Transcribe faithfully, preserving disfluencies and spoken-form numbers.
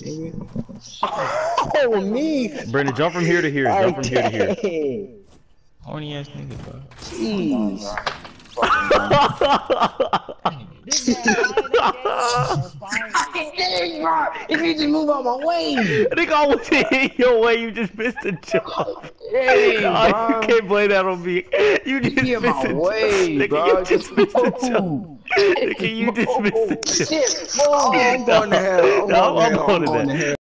Oh, me. Brandon, jump from here to here. Jump from here to here. Horny ass nigga, bro. Jeez. If you just move out my way. Nigga, I was in your way. You just missed the jump. Hey, Oh, you can't blame that on me. You just Get missed my the way, jump. bro. Nigga, you just missed the Move. jump. Nigga, you just missed the jump. Shit, bro. I'm going to hell. I'm No, going I'm to hell. going I'm to going that. to hell.